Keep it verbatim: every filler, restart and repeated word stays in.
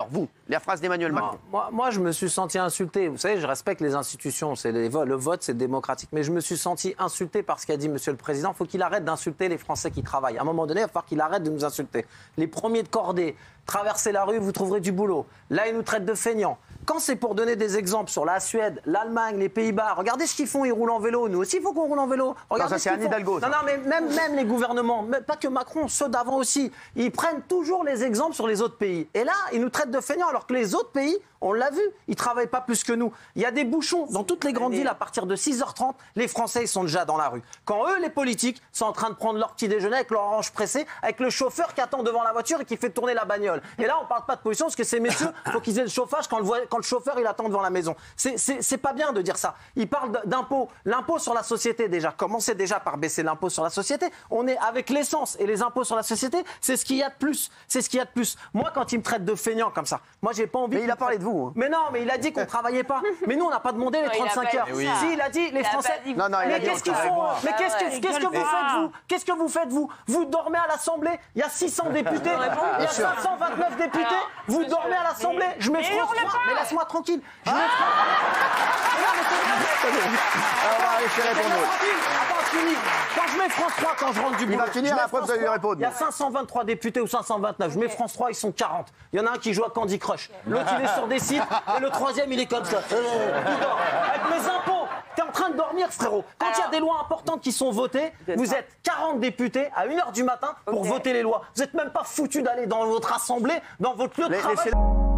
vous, la phrase d'Emmanuel Macron. Moi, moi, je me suis senti insulté. Vous savez, je respecte les institutions. C'est les votes, le vote, c'est démocratique. Mais je me suis senti insulté par ce qu'a dit Monsieur le Président. Il faut qu'il arrête d'insulter les Français qui travaillent. À un moment donné, il va falloir qu'il arrête de nous insulter. Les premiers de cordée, traversez la rue, vous trouverez du boulot. Là, ils nous traitent de feignants. Quand c'est pour donner des exemples sur la Suède, l'Allemagne, les Pays-Bas, regardez ce qu'ils font, ils roulent en vélo. Nous aussi, il faut qu'on roule en vélo. Regardez non, ça, c'est Anne Hidalgo. Non, non, mais même, même les gouvernements, pas que Macron, ceux d'avant aussi, ils prennent toujours les exemples sur les autres pays. Et là, ils nous traitent de feignants, alors que les autres pays, on l'a vu, ils ne travaillent pas plus que nous. Il y a des bouchons dans toutes les grandes villes à partir de six heures trente. Les Français, ils sont déjà dans la rue. Quand eux, les politiques, sont en train de prendre leur petit déjeuner avec leur orange pressée, avec le chauffeur qui attend devant la voiture et qui fait tourner la bagnole. Et là, on ne parle pas de pollution parce que ces messieurs, il faut qu'ils aient le chauffage quand le, quand le chauffeur, il attend devant la maison. C'est pas bien de dire ça. Ils parlent d'impôts. L'impôt sur la société, déjà. Commencez déjà par baisser l'impôt sur la société. On est avec l'essence et les impôts sur la société, c'est ce qu'il y a de plus. C'est ce qu'il y a de plus. Moi, quand ils me traitent de feignant comme ça, moi, j'ai pas envie. Mais il a parlé de vous. Hein. Mais non, mais il a dit qu'on ne travaillait pas. Mais nous, on n'a pas demandé les trente-cinq heures. Oui. Si, il a dit les Français. Non, non, il mais a dit qu'est-ce qu'ils on font travaille Mais pas. qu'est-ce que, Ah ouais, qu'est-ce que vous faites, vous Qu'est-ce que vous faites, vous Vous dormez à l'Assemblée. Il y a six cents députés. Il y a cinq cent vingt-neuf députés. Vous dormez à l'Assemblée. Je mets France trois. Mais laisse-moi tranquille. Je mets Quand je mets France trois, quand je rentre du boulot, il va finir, après vous allez lui répondre. Il y a cinq cent vingt-trois députés ou cinq cent vingt-neuf. Je mets France trois, ils sont quarante. Il y en a un qui joue à Candy Crush. L'autre, il est sur des sites. Et le troisième, il est comme ça. Il dort. Avec mes impôts. T'es en train de dormir, frérot. Quand il y a des lois importantes qui sont votées, vous êtes quarante députés à une heure du matin pour Okay. voter les lois. Vous n'êtes même pas foutus d'aller dans votre assemblée, dans votre lieu de Les- travail. laissez-